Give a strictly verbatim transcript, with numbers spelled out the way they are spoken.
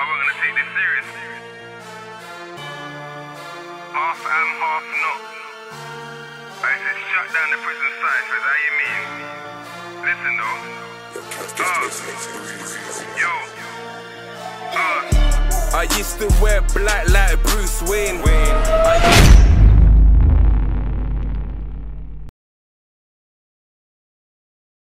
weren't gonna take this serious. Half am, half not. I said shut down the prison site, so how you mean? Listen though. Uh, yo. Uh. I used to wear black like Bruce Wayne. I